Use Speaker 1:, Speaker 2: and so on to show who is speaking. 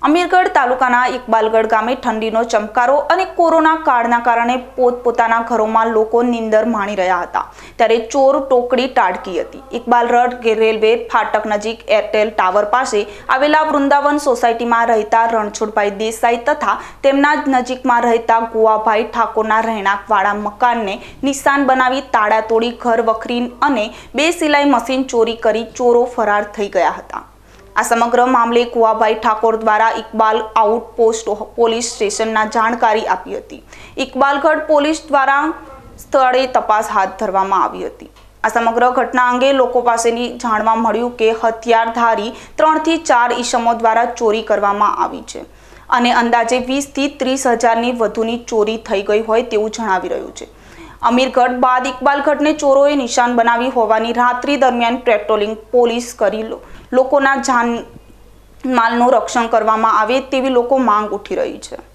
Speaker 1: અમીરગઢ તાલુકાના ઇકબાલગઢ ગામે ઠંડીનો ચમકારો અને કોરોના કાળના કારણે પોતપોતાના ઘરોમાં લોકો નીંદર માણી રહ્યા હતા ત્યારે ચોર ટોકડી તાડકી હતી। ઇકબાલગઢ રેલવે ફાટક નજીક એરટેલ ટાવર પાસે આવેલા વૃંદાવન સોસાયટીમાં રહેતા રણછોડભાઈ દેસાઈ તથા તેમના જ નજીકમાં રહેતા ગુવાભાઈ ઠાકોરના રહેણાંકવાળા મકાનને નિશાન બનાવી તાળા તોડી ઘર વખરી અને 2 સિલાઈ મશીન ચોરી કરી ચોરો ફરાર થઈ ગયા હતા। આ સમગ્ર મામલે ગુવાભાઈ ઠાકોર દ્વારા ઇકબાલ આઉટપોસ્ટ પોલીસ સ્ટેશનના જાણકારી આપી હતી। ઇકબાલગઢ પોલીસ દ્વારા સ્થળે તપાસ હાથ ધરવામાં આવી હતી। આ સમગ્ર ઘટના અંગે લોકો પાસેથી જાણવા મળ્યું કે હથિયારધારી 3 થી 4 ઈસમો દ્વારા ચોરી કરવામાં આવી છે અને અંદાજે 20 થી 30 હજારની વધુની ચોરી થઈ ગઈ હોય તેવું જણાવી રહ્યું છે। અમીરગઢ બાદ ઇકબાલગઢને ચોરોએ નિશાન બનાવી હોવાની રાત્રિ દરમિયાન પેટ્રોલિંગ પોલીસ કરી લોકોના જાનમાલનું રક્ષણ કરવામાં આવે તેવી લોકો માંગ ઉઠી રહી છે।